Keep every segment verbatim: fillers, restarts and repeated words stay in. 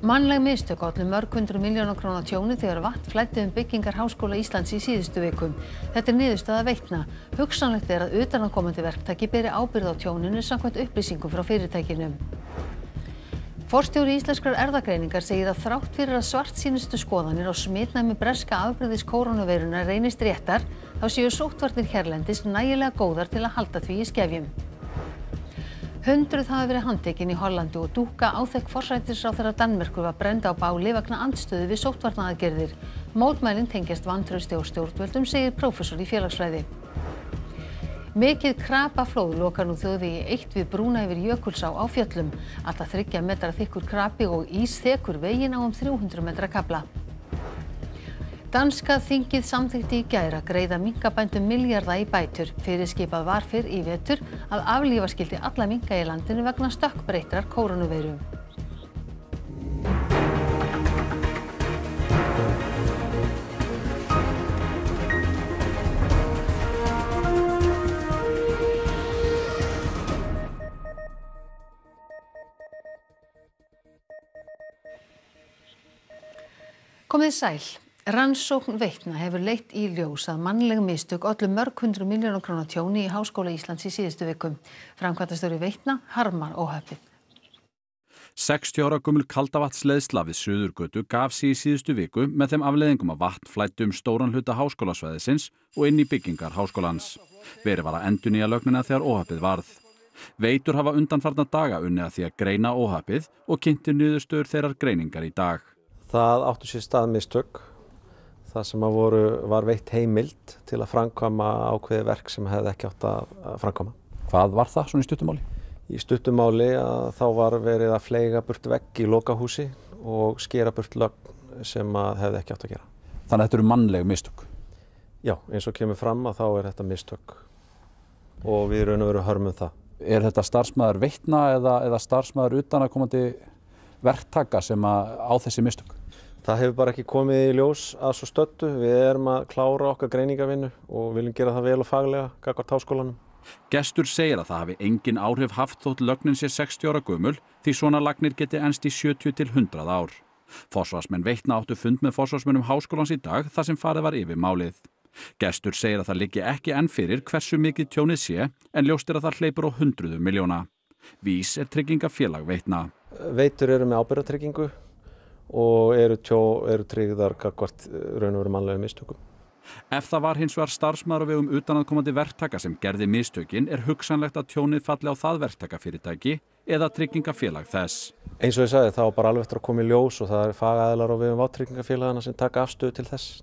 Mannleg mistök ollu mörg hundruð milljóna króna tjóni þegar vatn flæddi um byggingar Háskóla Íslands í síðustu viku. Þetta er niðurstaða Veitna. Hugsanlegt er að utanaðkomandi verktaki beri ábyrgð á tjóninu samkvæmt upplýsingum frá fyrirtækinu. Forstjóri Íslenskrar erfðagreiningar segir að þrátt fyrir að svartsýnustu skoðanir á smitnæmi breska afbrigðis kórónuveirunnar reynist réttar, þá séu sóttvarnir hérlendis nægilega góðar til að halda því í skefjum. Hundruð hafa verið handtekin í Hollandi og dúkka áþekk forsætisráðherra Danmerkur var brennd á báli vegna andstöðu við sóttvarnaaðgerðir. Mótmælin tengjast vantrausti á stjórnvöldum, segir prófessor í félagsfræði. Mikið krapaflóð lokar nú þjóðvegi eitt við brúna yfir Jökulsá á Fjöllum. Allt að þriggja metra þykkur krapi og ís þekur veginn á um þrjú hundruð metra kafla. Danska þingið samþykkti í gær að greiða minkabændum milljarða í bætur. Fyrirskipað var fyrr í vetur að aflífa skyldi alla minka í landinu vegna stökkbreyttrar kórónuveiru. Komið sæl. Rannsókn Veitna hefur leitt í ljós að mannleg mistök ollu mörg hundruð milljóna króna tjóni í Háskóla Íslands í síðustu viku. Framkvæmdastjóri Veitna harmar óhappið. sextíu ára gömul kaldavatnsleiðsla við Suðurgötu gaf sig í síðustu viku með þeim afleiðingum að vatn flæddi um stóran hluta háskólasvæðisins og inn í byggingar háskólans. Verið var að endurnýja lögnina þegar óhappið varð. Veitur hafa undanfarna daga unnið að því að greina óhappið og kynnti niðurstöður þeirrar greiningar í dag. Það áttu sér stað mistök. Það sem að voru, var veitt heimild til að framkvæma ákveðið verk sem hefði ekki átt að framkvæma. Hvað var það svona í stuttumáli? Í stuttumáli að þá var verið að fleyga burt vegg í lokahúsi og skera burt lögn sem að hefði ekki átt að gera. Þannig að þetta eru mannleg mistök? Já, eins og kemur fram að þá er þetta mistök og við raun og veru hörmum það. Er þetta starfsmaður Veitna eða, eða starfsmaður utanaðkomandi verktaka sem að á þessi mistök? Það hefur bara ekki komið í ljós að svo stöddu. Við erum að klára okkar greiningavinnu og viljum gera það vel og faglega gagnvart háskólanum. Gestur segir að það hafi engin áhrif haft þótt lögnin sé sextíu ára gömul því svona lagnir geti enst í sjötíu til hundrað ár. Forsvarsmenn Veitna áttu fund með forsvarsmönnum háskólans í dag þar sem farið var yfir málið. Gestur segir að það liggi ekki enn fyrir hversu mikið tjónið sé en ljóst er að það hleypur á hundruðum milljóna. Vís er tryggingafélag Veitna. Veitur eru með ábyrgðartryggingu og eru, tjó, eru tryggðar gagnvart raun og veru mannlegum mistökum. Ef það var hins vegar starfsmaður á vegum utanaðkomandi verktaka sem gerði mistökin er hugsanlegt að tjónið falli á það verktakafyrirtæki eða tryggingafélag þess. Eins og ég sagði, það var bara alveg eftir að koma í ljós og það er fagaðilar á vegum vátryggingafélagana sem taka afstöðu til þess.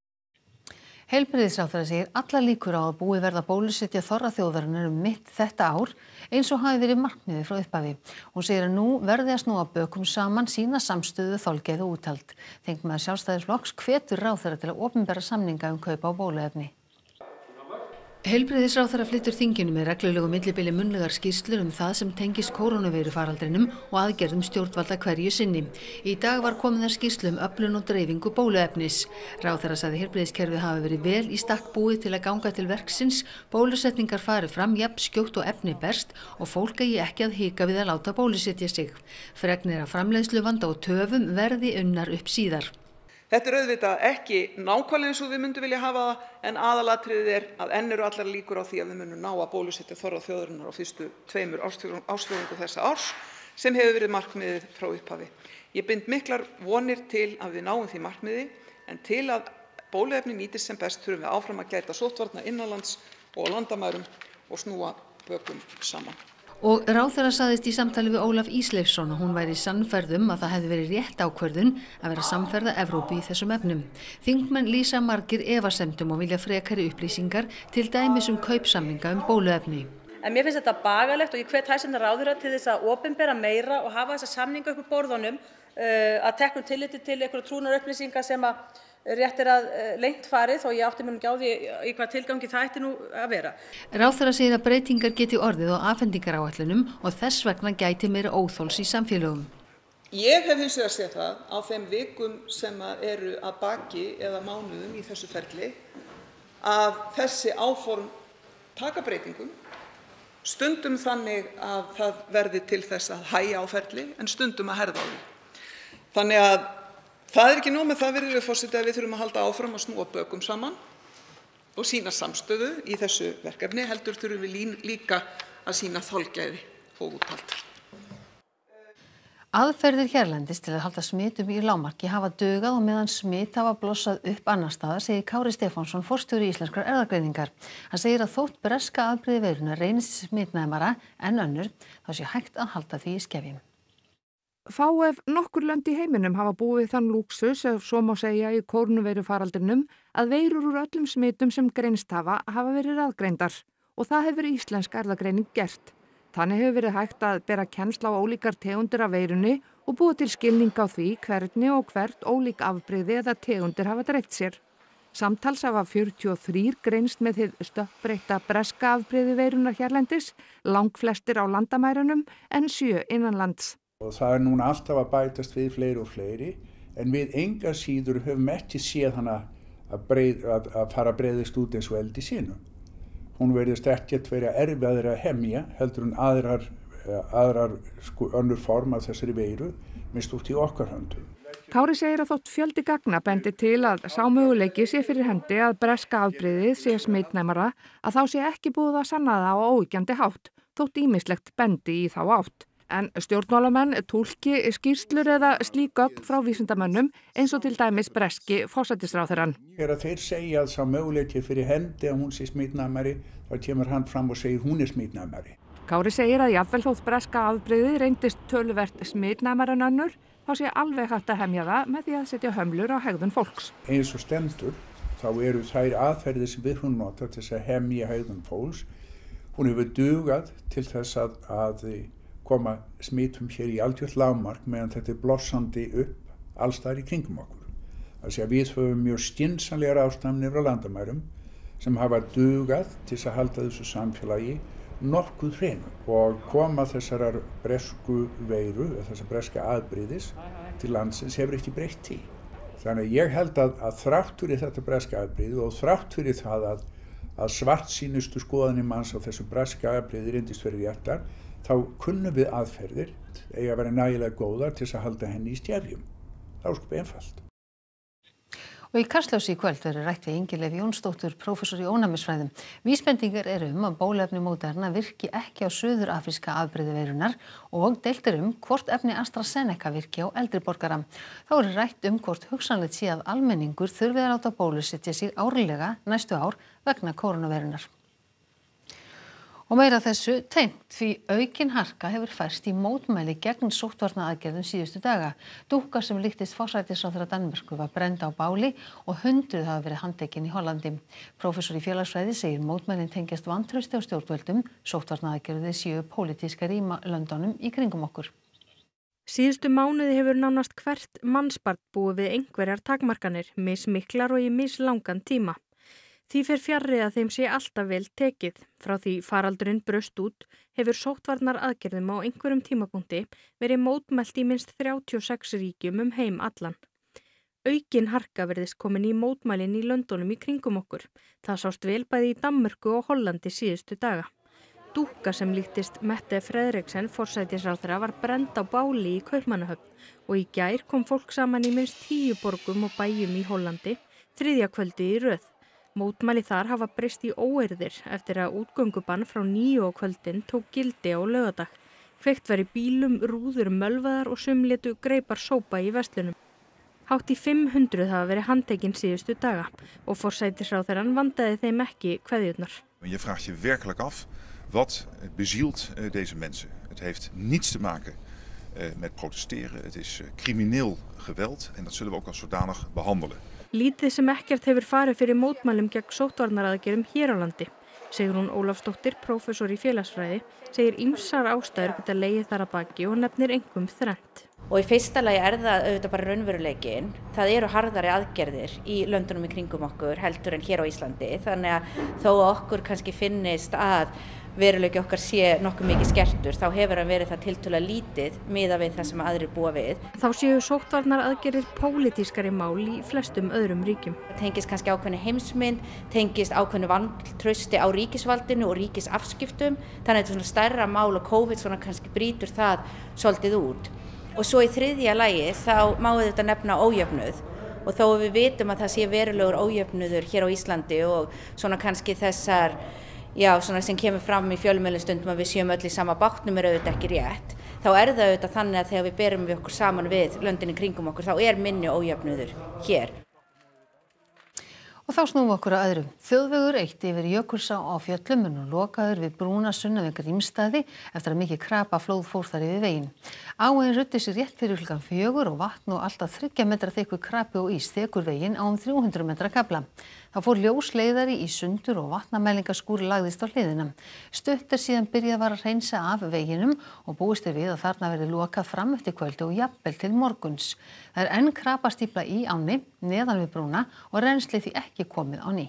Heilbrigðisráðherra segir allar líkur á að búið verða að bólusetja þorra þjóðarinnar um mitt þetta ár eins og hafi verið markmiðið frá upphafi. Hún segir að nú verði að snúa bökum saman, sína samstöðu, þolgæði og úthald. Þingmaður Sjálfstæðisflokks hvetur ráðherra til að opinbera samninga um kaup á bóluefni. Heilbrigðisráðherra flytur þinginu með reglulegu millibili munnlegar skýrslur um það sem tengist kórónuveirufaraldrinum og aðgerðum stjórnvalda hverju sinni. Í dag var komið að skýrslu um öflun og dreifingu bóluefnis. Ráðherra sagði heilbrigðiskerfið hafi verið vel í stakk búið til að ganga til verksins, bólusetningar fari fram jafn skjótt og efni berst og fólk eigi ekki að hika við að láta bólusetja sig. Fregnir af framleiðsluvanda og töfum verði unnar upp síðar. Þetta er auðvitað ekki nákvæmlega eins og við myndum vilja hafa það, en aðalatriðið er að enn eru allar líkur á því að við munum ná að bólusetja þorra þjóðarinnar á fyrstu tveimur ársfjórðungi þessa árs, sem hefur verið markmiðið frá upphafi. Ég bind miklar vonir til að við náum því markmiði, en til að bóluefni nýtist sem best þurfum við áfram að gæta sóttvarna innanlands og á landamærum og snúa bökum saman. Og ráðherra sagðist í samtali við Ólaf Ísleifsson að hún væri sannfærð um að það hefði verið rétt ákvörðun að vera samferða Evrópu í þessum efnum. Þingmenn lýsa margir efasemdum og vilja frekari upplýsingar, til dæmis um kaupsamninga um bóluefni. En mér finnst þetta bagalegt og ég hvet hæstvirtan ráðherra til þess að opinbera meira og hafa þessa samninga upp á borðunum uh, að teknu tilliti til einhverja trúnaðarupplýsinga sem að rétt er að leynt farið og ég átti mér ekki á því í hvað tilgangi það ætti nú að vera. Ráðherra segir að breytingar geti orðið á afhendingaráætlunum og þess vegna gæti meira óþols í samfélögum. Ég hef hins vegar séð það á þeim vikum sem eru að baki eða mánuðum í þessu ferli að þessi áform taka breytingum, stundum þannig að það verði til þess að hægja á ferli en stundum að herða á því. Þannig að það er ekki nóg með það, virðulegur forseti, að við þurfum að halda áfram að snúa bökum saman og sýna samstöðu í þessu verkefni, heldur þurfum við líka að sýna þolgæði og úthald. Aðferðir hérlendis til að halda smitum í lágmarki hafa dugað og meðan smit hafa blossað upp annar staðar, segir Kári Stefánsson, forstjóri Íslenskrar erfðagreiningar. Hann segir að þótt breska afbrigði veirunnar reynist smitnæmara en önnur, þá sé hægt að halda því í skefjum. Fá ef nokkur lönd í heiminum hafa búið þann lúksus, ef svo má segja í kórónuveirufaraldrinum, að veirur úr öllum smitum sem greinst hafa hafa verið aðgreindar og það hefur Íslensk erfðagreining gert. Þannig hefur verið hægt að bera kennsl á ólíkar tegundir af veirunni og búa til skilning á því hvernig og hvert ólík afbrigði eða tegundir hafa dreift sér. Samtals hafa fjörutíu og þrír greinst með hið stökkbreytta breska afbrigði veirunnar hérlendis, langflestir á landamærunum en sjö innanlands. Og það er núna alltaf að bætast við fleiri og fleiri, en við enga síður höfum ekki séð hana að, breið, að, að fara að breiðast út eins og eldi sínu. Hún verðist ekkert verið erfiðari að hemja heldur en aðrar, aðrar sko, önnur form af þessari veiru mist út í okkar höndum. Kári segir að þótt fjöldi gagna bendi til að sá möguleiki sé fyrir hendi að breska afbrigðið sé smitnæmara, að þá sé ekki búið að sanna það á óyggjandi hátt, þótt ýmislegt bendi í þá átt. En stjórnmálamenn túlki skýrslur eða slík gögn frá vísindamönnum eins og til dæmis breski forsætisráðherrann. Þegar þeir segja að sá möguleiki fyrir hendi að hún sé smitnæmari, þá kemur hann fram og segir hún er smitnæmari. Kári segir að jafnvel þótt breska afbrigðið reyndist töluvert smitnæmari en önnur, þá sé alveg hægt að hemja það með því að setja hömlur á hegðun fólks. Eins og stendur, þá eru þær aðferðir sem við höfum notað til þess að hemja hegðun fólks. Hún hefur dugað til þess að, að koma smitum hér í algjört lágmark meðan þetta er blossandi upp allstaðar í kringum okkur. Þannig að við höfum mjög skynsamlegar ástæðanir á landamærum sem hafa dugað til að halda þessu samfélagi nokkuð hreinu og koma þessarar bresku veiru, þessar breska afbrigðis til landsins hefur ekki breytt í. Þannig að ég held að, að þrátt fyrir þetta breska afbrigði og þrátt fyrir það að, að svartsýnustu skoðanir manns á þessu breska afbrigði reyndist verið réttar, þá kunnum við aðferðir eiga að vera nægilega góðar til þess að halda henni í stefjum. Það er sko einfalt. Og í Kastljósi í kvöld verður rætt við Ingileif Jónsdóttur, prófessor í ónæmisfræðum. Vísbendingar eru um að bóluefni Moderna virki ekki á suður-afríska afbrigði veirunnar og deilt er um hvort efni AstraZeneca virki á eldri borgara. Þá er rætt um hvort hugsanlegt sé að almenningur þurfi að láta bólusetja sig árlega næstu ár vegna kórónuveirunnar. Og meira þessu tengt því aukin harka hefur færst í mótmæli gegn sóttvarnaaðgerðum síðustu daga. Dúkka sem líktist forsætisráðherra Danmerkur var brennd á báli og hundruð hafa verið handtekin í Hollandi. Prófessor í félagsfræði segir mótmælin tengjast vantrausti á stjórnvöldum, sóttvarnaaðgerðir séu pólitískar í löndunum í kringum okkur. Síðustu mánuði hefur nánast hvert mannsbarn búið við einhverjar takmarkanir, mismiklar og í mislangan tíma. Því fer fjarri að þeim sé alltaf vel tekið. Frá því faraldurinn braust út hefur sóttvarnar aðgerðum á einhverjum tímapunkti verið mótmælt í minnst þrjátíu og sex ríkjum um heim allan. Aukin harka virðist komin í mótmælin í löndunum í kringum okkur. Það sást vel bæði í Danmörku og Hollandi síðustu daga. Dúkka sem líktist Mette Frederiksen, forsætisráðherra, var brennd á báli í Kaupmannahöfn og í gær kom fólk saman í minnst tíu borgum og bæjum í Hollandi, þriðja kvöldi í röð. Mótmæli þar hafa breyst í óeirðir eftir að útgöngubann frá níu á kvöldin tók gildi á laugardag. Kveikt var í bílum, rúður mölvaðar og sum létu greipar sópa í verslunum. Hátt í fimm hundruð hafa verið handtekin síðustu daga og forsætisráðherrann vandaði þeim ekki kveðjurnar. Je vraagt je werkelijk af wat bezielt deze mensen. Het heeft niets te maken met protesteren. Het is crimineel geweld en dat zullen we ook als zodanig behandelen. Lítið sem ekkert hefur farið fyrir mótmælum gegn sóttvarnaraðgerðum hér á landi. Sigrún Ólafsdóttir, prófessor í félagsfræði, segir ýmsar ástæður geta legið þar að baki og nefnir einkum þrennt. Og í fyrsta lagi er það auðvitað bara raunveruleikinn. Það eru harðari aðgerðir í löndunum í kringum okkur heldur en hér á Íslandi. Þannig að þó að okkur kannski finnist að veruleiki okkar sé nokkuð mikið skertur, þá hefur hann verið það tiltölulega lítið miðað við það sem aðrir búa við. Þá séu sóttvarnaraðgerðir pólitískari mál í flestum öðrum ríkjum. Það tengist kannski ákveðnu heimsmynd, tengist ákveðnu vantrausti á ríkisvaldinu og ríkisafskiptum. Þannig að þetta er svona stærra mál og COVID svona kannski brýtur það svolítið út. Og svo í þriðja lagi þá má þetta nefna ójöfnuð og þó við vitum að það sé verulegur ójöfnuður hér á Íslandi og svona kannski þessar, já, svona sem kemur fram í fjölmiðlum stundum að við séum öll í sama bátnum er auðvitað ekki rétt, þá er það auðvitað þannig að þegar við berum við okkur saman við löndin í kringum okkur þá er minni ójöfnuður hér. Og þá snúum við okkur að öðru. Þjóðvegur eitt yfir Jökulsá á Fjöllum er nú lokaður við brúna sunnan við Grímsstaði eftir að mikið krapaflóð fór þar yfir veginn. Áin ruddi sig rétt fyrir klukkan fjögur og vatn og alltaf þriggja metra þykkur krapi og ís þekur veginn á um þrjú hundruð metra kafla. Það fór ljósleiðari í sundur og vatnamælingaskúr lagðist á hliðina. Stutt er síðan byrjað var að hreinsa af veginum og búist er við að þarna verði lokað fram eftir kvöldi og jafnvel til morguns. Það er enn krapastífla í ánni neðan við brúna og rennslið því ekki komið á ný.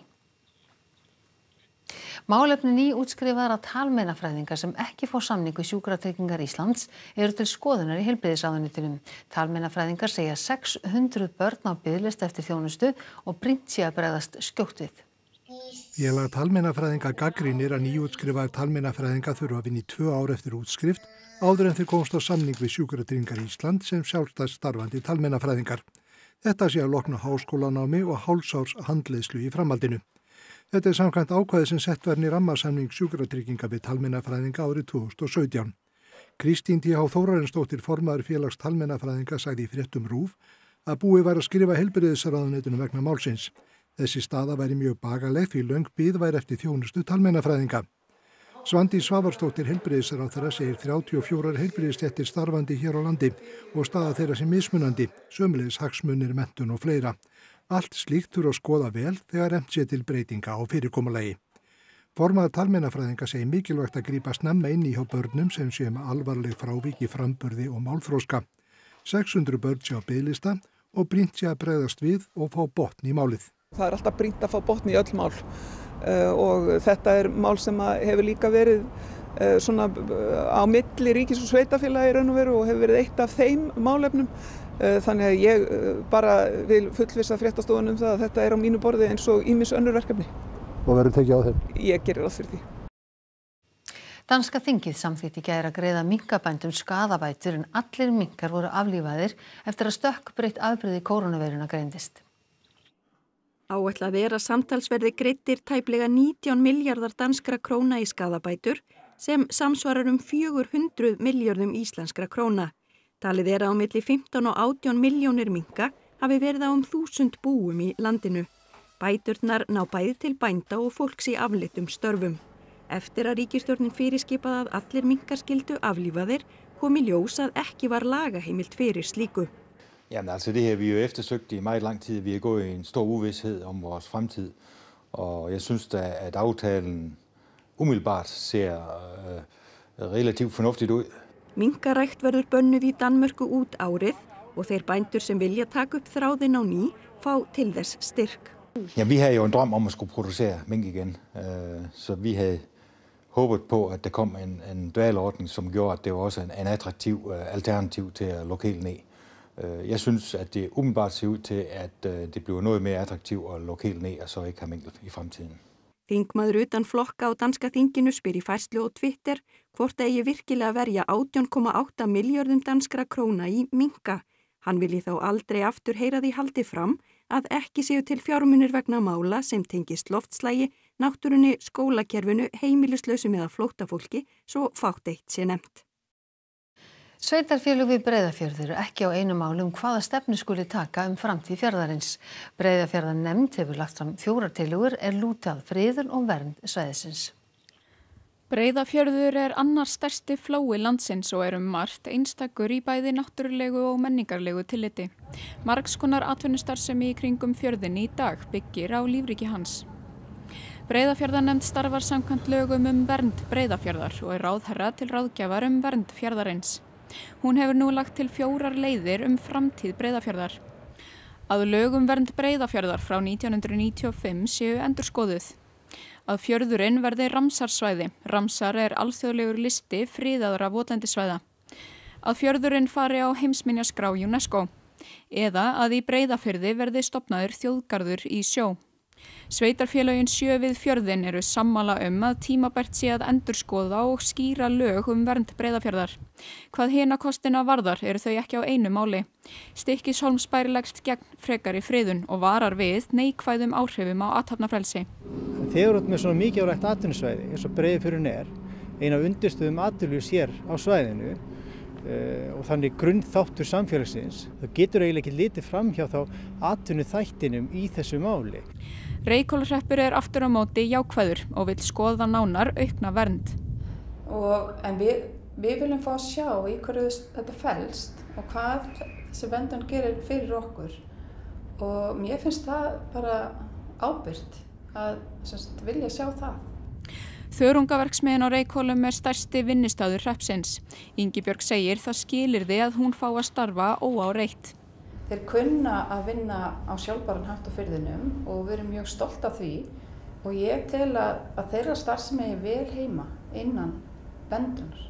Málefni nýútskrifaðra talmeinafræðinga sem ekki fá samning við Sjúkratryggingar Íslands eru til skoðunar í heilbrigðisráðuneytinu. Talmeinafræðingar segja sex hundruð börn á biðlista eftir þjónustu og brýnt sé að bregðast skjótt við. Félag talmeinafræðinga gagnrýnir að nýútskrifaðir talmeinafræðinga þurfa að vinna í tvö ár eftir útskrift áður en þeir komast á samning við Sjúkratryggingar Íslands sem sjálfstætt starfandi talmeinafræðingar. Þetta sé að loknu háskólanámi og hálfsárs handleiðslu í framhaldinu. Þetta er samkvæmt ákvæði sem sett var inn í rammasamning Sjúkratrygginga við talmeinafræðinga árið tvö þúsund og sautján. Kristín T H Þórarinsdóttir formaður félags talmeinafræðinga sagði í fréttum RÚV að búið væri að skrifa heilbrigðisráðuneytinu vegna málsins. Þessi staða væri mjög bagaleg því löng bið væri eftir þjónustu talmeinafræðinga. Svandís Svavarsdóttir heilbrigðisráðherra segir þrjátíu og fjórar heilbrigðisstéttir starfandi hér á landi og staða þeirra sem mismunandi, sömuleiðis hagsmunir, menntun og fleira. Allt slíkt þurfa að skoða vel þegar efnt sé til breytinga á fyrirkomulagi. Formaður talmeinafræðinga segir mikilvægt að grípa snemma inn í hjá börnum sem sé með alvarleg frávik í framburði og málþroska. sex hundruð börn sé á biðlista og brýnt sé að bregðast við og fá botn í málið. Það er alltaf brýnt að fá botn í öll mál uh, og þetta er mál sem hefur líka verið uh, svona á milli ríkis og sveitafélagi í raun og veru og hefur verið eitt af þeim málefnum. Þannig að ég bara vil fullvissa fréttastofunum um það að þetta er á mínu borði eins og ýmis önnur verkefni. Og verður tekið á þeim? Ég gerir ráð fyrir því. Danska þingið samþykkti í gær að greiða minkabændum skaðabætur en allir minkar voru aflífaðir eftir að stökkbreytt afbrigði kórónuveiruna greindist. Áætlað er að samtals verði greiddir tæplega nítján milljarðar danskra króna í skaðabætur sem samsvarar um fjögur hundruð milljörðum íslenskra króna. Talið er að á milli fimmtán og átján milljónir minka hafi verið á um þúsund búum í landinu. Bæturnar ná bæði til bænda og fólks í aflittum störfum. Eftir að ríkisstjórnin fyrirskipaði að allir minkar skyldu aflífaðir kom í ljós að ekki var lagaheimild fyrir slíku. Jamen altså det her vi jo eftersøgt i meget lang tid. Vi har gået i en stor uvished om vores fremtid. Og jeg synes da at aftalen umiddelbart ser uh, relativt fornuftigt ud. Minkarækt verður bönnuð í Danmörku út árið og þeir bændur sem vilja taka upp þráðinn á ný fá til þess styrk. Ja, vi havde jo en drøm om at skulle producere mink igen, uh, så vi havde håbet på at der kom en, en dvalordning som gjorde at det var også en, en attraktiv uh, alternativ til lokal ned. Uh, jeg synes at det umiddelbart ser ud til at uh, det bliver noget mere attraktivt at lokal ned og så ikke have mink i fremtiden. Þingmaður utan flokka á danska þinginu spyr í færslu og Twitter hvort eigi virkilega verja átján komma átta milljörðum danskra króna í minka. Hann vilji þá aldrei aftur heyra því haldi fram að ekki séu til fjármunir vegna mála sem tengist loftslægi, náttúrunni, skólakerfinu, heimilislausum eða flóttafólki, svo fátt eitt sé nefnt. Sveitarfélög við Breiðafjörð eru ekki á einu máli um hvaða stefnu skuli taka um framtíð fjarðarins. Breiðafjarðarnefnd hefur lagt fram fjórar tillögur er lúta að friðun og vernd svæðisins. Breiðafjörður er annar stærsti flói landsins og er um margt einstakur í bæði náttúrulegu og menningarlegu tilliti. Margs konar atvinnustarfsemi í kringum fjörðin í dag byggir á lífríki hans. Breiðafjarðarnefnd starfar samkvæmt lögum um vernd Breiðafjarðar og er ráðherra til ráðgjafar um vernd fjarðarins. Hún hefur nú lagt til fjórar leiðir um framtíð Breiðafjarðar. Að lögum vernd Breiðafjarðar frá nítján hundruð níutíu og fimm séu endurskoðuð. Að fjörðurinn verði Ramsar-svæði. Ramsar er alþjóðlegur listi friðaðra votlendissvæða. Að fjörðurinn fari á heimsminjaskrá UNESCO. Eða að í Breiðafirði verði stofnaður þjóðgarður í sjó. Sveitarfélögin sjö við fjörðinn eru sammála um að tímabært sé að endurskoða og skýra lög um vernd Breiðafjarðar. Hvað hina kostina varðar eru þau ekki á einu máli. Stykkishólmsbær leggst gegn frekari friðun og varar við neikvæðum áhrifum á athafnafrelsi. Þegar út með svona mikilvægt atvinnusvæði eins og Breiðafjörðurinn er, eina af undirstöðum atvinnulífs hér á svæðinu uh, og þannig grunnþáttur samfélagsins, þá getur eiginlega ekki litið fram hjá þá atvinnuþættinum í þessu máli. Reykhólahreppur er aftur á móti jákvæður og vill skoða nánar aukna vernd. Og, en við, við viljum fá að sjá í hverju þetta felst og hvað þessi verndun gerir fyrir okkur. Og mér finnst það bara ábyrgt að sagt, vilja sjá það. Þörungaverksmiðjan á Reykhólum er stærsti vinnustaður hreppsins. Ingibjörg segir það skilyrði að hún fá að starfa óáreitt. Þeir kunna að vinna á sjálfbæran hátt á firðinum og við erum mjög stolt af því og ég tel að, að þeirra starfsemi er vel heima innan verndunar.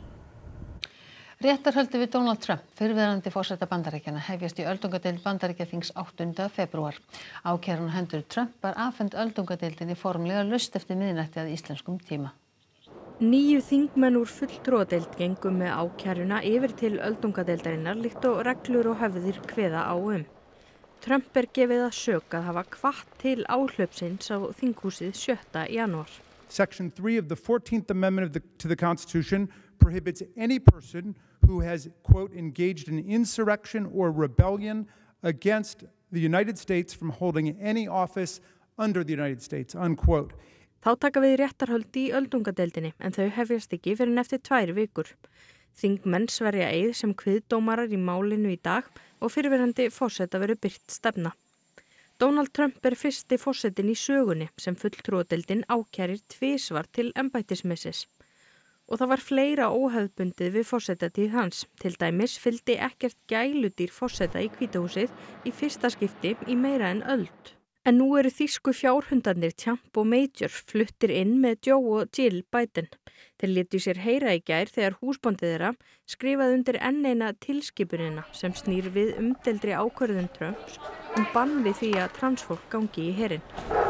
Réttarhöldi við Donald Trump, fyrrverandi forseta Bandaríkjanna, hefjast í öldungadeild Bandaríkjaþings áttunda febrúar. Ákæran á hendur Trump var afhent öldungadeildinni formlega laust eftir miðnætti að íslenskum tíma. Níu þingmenn úr fulltrúadeild gengu með ákæruna yfir til öldungadeildarinnar líkt og reglur og hefðir kveða á um. Trump er gefið að sök að hafa hvatt til áhlaupsins á þinghúsið sjötta janúar. Section three of the fourteenth Amendment of the, to the Constitution prohibits any person who has, quote, engaged in insurrection or rebellion against the United States from holding any office under the United States, unquote. Þá taka við réttarhöld í öldungadeildinni en þau hefjast ekki fyrr en eftir tvær vikur. Þingmenn sverja eið sem kviðdómarar í málinu í dag og fyrrverandi forseta verður birt stefna. Donald Trump er fyrsti forsetinn í sögunni sem fulltrúadeildin ákærir tvisvar til embættismissis. Og það var fleira óhefðbundið við forsetatíð hans. Til dæmis fylgdi ekkert gæludýr forseta í Hvíta-húsið í fyrsta skipti í meira en öld. En nú eru þýsku fjárhundarnir Champ og Major fluttir inn með Joe og Jill Biden. Þeir létu sér heyra í gær þegar húsbóndið þeirra skrifaði undir enn eina tilskipunina sem snýr við umdeildri ákvörðun Trumps um bann við því að transfólk gangi í herinn.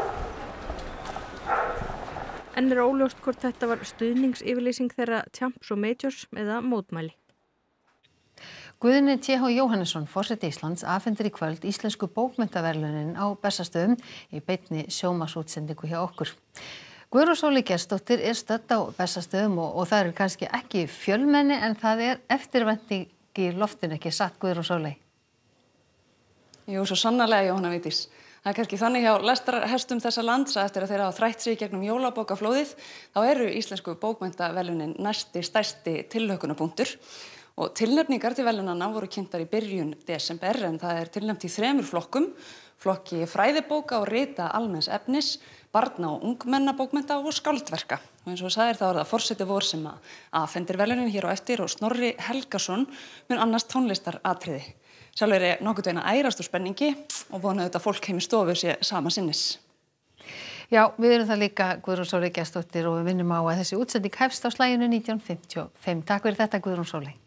En er óljóst hvort þetta var stuðningsyfirlýsing þeirra Champs og Majors eða mótmæli. Guðni T H Jóhannesson, forseti Íslands, afhendir í kvöld íslensku bókmenntaverðlaunin á Bessastöðum í beinni sjónvarpsútsendingu hjá okkur. Guðrún Sóley Gestsdóttir er stödd á Bessastöðum og, og það er kannski ekki fjölmenni en það er eftirvænting í loftinu, ekki satt, Guðrún Sóley? Jú, svo sannarlega, Jóhanna Vigdís. Það er kannski þannig hjá lestarhestum þessa lands að eftir að þeirra hafa þrætt sig gegnum jólabókaflóðið, þá eru íslensku bókmenntaverðlaunin næsti stærsti tilhlökkunarpunktur. Og tilnefningar til verðlaunanna voru kynntar í byrjun desember en það er tilnefnt í þremur flokkum, flokki fræðibóka og rita almenns efnis, barna- og ungmennabókmennta og skáldverka. Og eins og það sagðir þá er það forseti vor sem að afhendir verðlaunin hér á eftir og Snorri Helgason mun annars tónlistaratriði. Sjálfur er ég nokkuð veginn að ærast úr spenningi og vona auðvitað fólk heim í stofu sé sama sinnis. Já, við erum það líka, Guðrún Sóley Gestsdóttir, og við vinnum á að þessi útsending hefst á slaginu nítján fimmtíu og fimm. Takk fyrir þetta, Guðrún Sóley.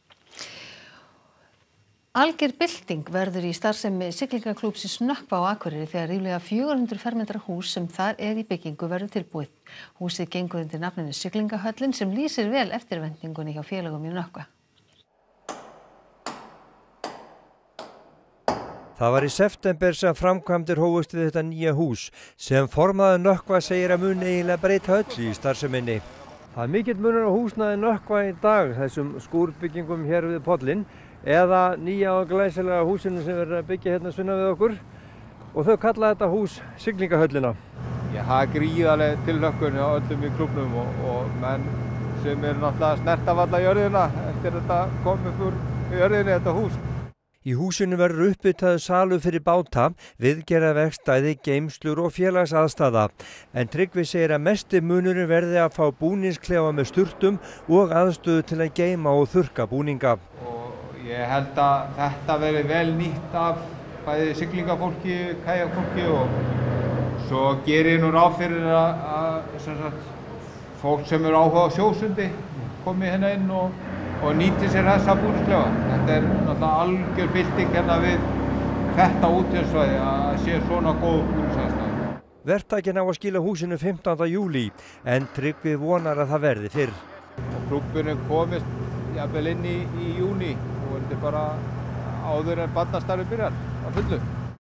Alger bylting verður í starfsemi siglingaklúbbsins Nökkva á Akureyri þegar ríflega fjögur hundruð fermetra hús sem þar er í byggingu verður tilbúið. Húsið gengur undir nafninu Siglingahöllin sem lýsir vel eftirvæntingunni hjá félögum í Nökkva. Það var í september sem framkvæmdir hófust við þetta nýja hús sem formaður Nökkva segir að mun eiginlega breyta öllu í starfseminni. Það er mikill munur á húsnæði Nökkva í dag, þessum skúrbyggingum hér við pollinn, eða nýja og glæsilega húsinu sem verður að byggja hérna sunnan við okkur og þau kalla þetta hús Siglingahöllina. Já, það er gríðarleg tilhlökkun hjá öllum í klúbbnum og, og menn sem eru náttúrulega snert af alla jörðina eftir þetta komið úr jörðinni þetta hús. Í húsinu verður uppbyttaður salur fyrir báta, viðgerðarverkstæði, geymslur og félagsaðstaða. En Tryggvi segir að mesti munurinn verði að fá búningsklefa með sturtum og aðstöðu til að geyma og þurrka búninga. Ég held að þetta verði vel nýtt af bæði siglingafólki, kajakfólki og svo gerir ég nú ráð fyrir að, að sem sagt, fólk sem eru áhuga á sjósundi komi hérna inn og, og nýti sér þessa búningsklefa. Þetta er náttúrulega algjör bylting hérna við þetta útihússvæði að sé svona góð búningsaðstæður. Verktakinn á að skila húsinu fimmtánda júlí en Tryggvi vonar að það verði fyrr. Klúbburinn komist jafnvel inn í, í júní og þetta er bara áður en barnastarfið byrjar að fullu.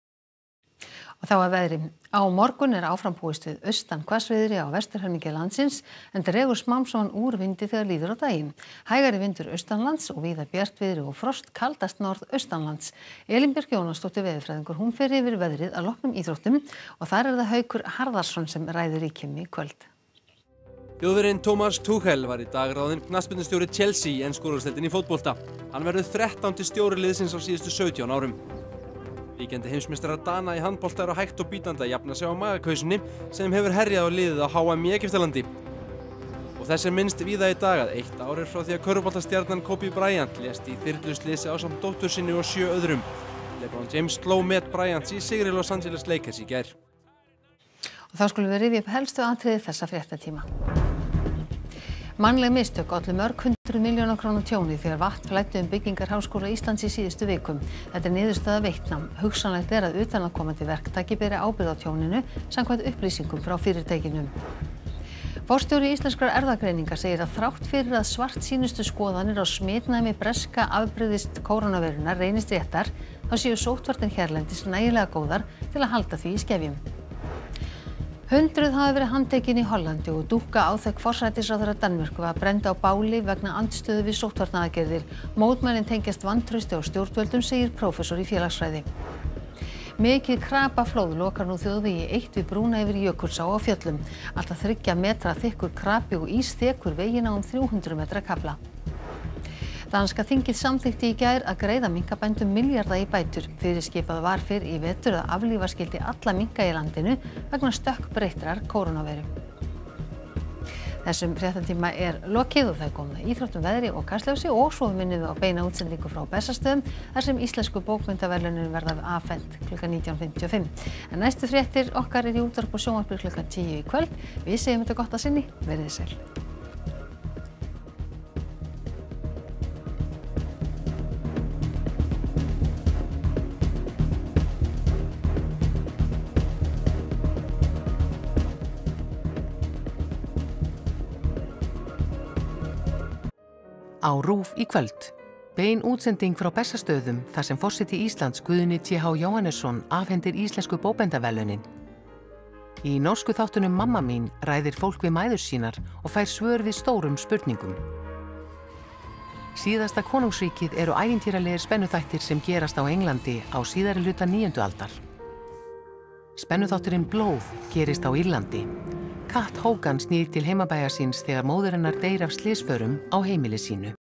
Og þá að veðri. Á morgun er áfram búist við austan hvassviðri á vesturhelmingi landsins en dregur smám saman úr vindi þegar líður á daginn. Hægari vindur austanlands og víða bjartviðri og frost kaldast norðaustanlands. Elín Björk Jónasdóttir veðurfræðingur, hún fer yfir veðrið að loknum íþróttum og þar er það Haukur Harðarsson sem ræður ríkjum í kvöld. Þjóðverjinn Thomas Tuchel var í dag ráðinn knattspyrnustjóri Chelsea í ensku úrvalsdeildinni í fótbolta. Hann verður þrettándi stjóri liðsins á síðustu sautján árum. Ríkjandi heimsmeistarar Dana í handbolta eru hægt og bítandi að jafna sig á magakausunni sem hefur herjað á liðið á H M í Egyptalandi. Og þess er minnst víða í dag að eitt ár er frá því að körfuboltastjarnan Kobe Bryant lést í þyrluslysi ásamt dóttur sinni og sjö öðrum. LeBron James sló met Bryants í sigri Los Angeles Lakers í gær. Og þá skulum við rifja upp helstu atriði þessa fréttatíma. Mannleg mistök ollu mörg hundruð milljóna króna tjóni þegar vatn flæddi um byggingar Háskóla Íslands í síðustu vikum. Þetta er niðurstaða Veitnam. Hugsanlegt er að utanaðkomandi verktaki beri ábyrgð á tjóninu samkvæmt upplýsingum frá fyrirtækinu. Forstjóri Íslenskrar erfðagreiningar segir að þrátt fyrir að svartsýnustu skoðanir á smitnæmi breska afbrigðis kórónuveirunnar reynist réttar, þá séu sóttvarnir hérlendis nægilega góðar til að halda því í skefjum. Hundruð hafa verið handtekin í Hollandi og dúkka áþekk forsætisráðherra Danmörku var brennd á báli vegna andstöðu við sóttvarnaaðgerðir. Mótmælin tengjast vantrausti á stjórnvöldum, segir prófessor í félagsfræði. Mikið krapaflóð lokar nú þjóðvegi eitt við brúna yfir Jökulsá á Fjöllum. Alltaf þriggja metra þykkur krapi og ís þekur vegina um þrjú hundruð metra kafla. Danska þingið samþykkti í gær að greiða minkabændum milljarða í bætur. Fyrirskipað var fyrr í vetur að aflífa skyldi alla minka í landinu vegna stökkbreyttrar kórónuveiru. Þessum fréttatíma er lokið og það er komið að íþróttum, veðri og kastljósi og svo minnum við á beina útsendingu frá Bessastöðum þar sem íslensku bókmenntaverðlaunin verða afhent klukkan nítján fimmtíu og fimm. En næstu fréttir okkar er í útvarp og sjónvarpi klukkan tíu í kvöld. Við segjum þetta gott að sinni. Verið þið sæl. Á RÚV í kvöld. Bein útsending frá Bessastöðum þar sem forseti Íslands Guðni T H Jóhannesson afhendir íslensku bókmenntaverðlaunin. Í norsku þáttunum Mamma mín ræðir fólk við mæður sínar og fær svör við stórum spurningum. Síðasta konungsríkið eru ævintýralegir spennuþættir sem gerast á Englandi á síðari hluta níundu aldar. Spennuþátturinn Blóð gerist á Írlandi. Kat Hogan snýr til heimabæjar síns þegar móður hennar deyr af slysförum á heimili sínu.